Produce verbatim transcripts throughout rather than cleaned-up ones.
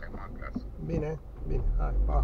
acum acasă. Bine, bine, hai, pa!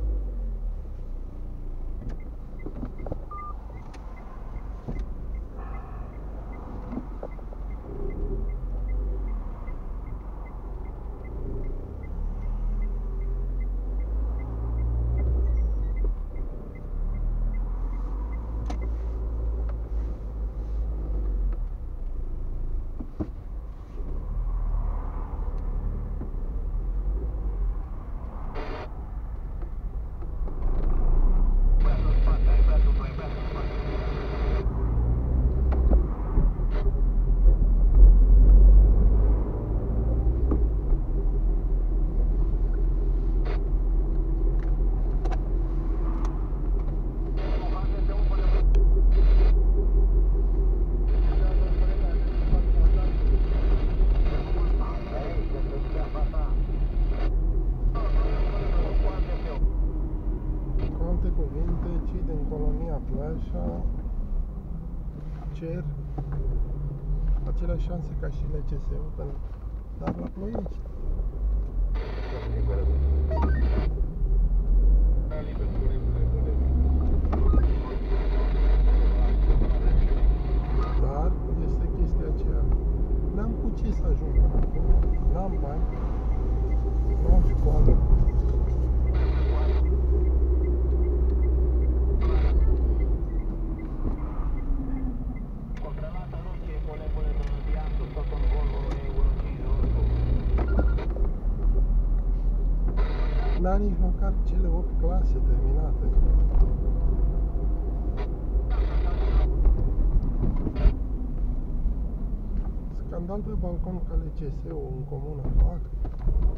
Cuvinte, ci din colonia Plașa cer aceleași șanse ca și L C S-ul, dar la Ploiești. Dar este chestia aceea, n-am cu ce să ajung până acolo, n-am bani, nu am școală. N-a nici măcar cele opt clase terminate. Scandal pe balcon ca L C S-ul în comună fac.